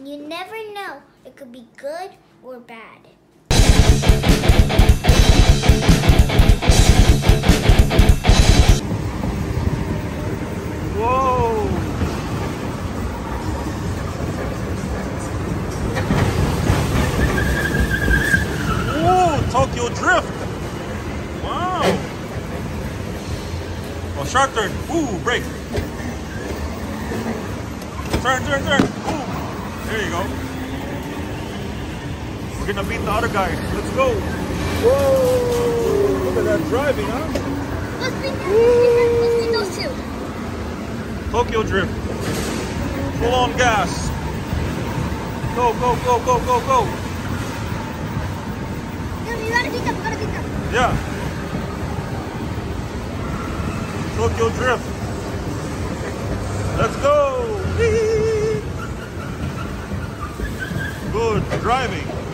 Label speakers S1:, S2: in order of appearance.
S1: and you never know. It could be good or bad.
S2: Whoa! Whoa! Tokyo Drift! Wow! Oh, sharp turn. Ooh, brake. Turn, turn, turn. Ooh. There you go. We're gonna beat the other guy. Let's go. Whoa! Look at that driving, huh?
S1: Let's beat those two.
S2: Tokyo Drift. Full on gas. Go, go, go, go, go, go.
S1: You gotta beat them, you gotta beat them.
S2: Yeah. Tokyo Drift. Let's go. Good driving.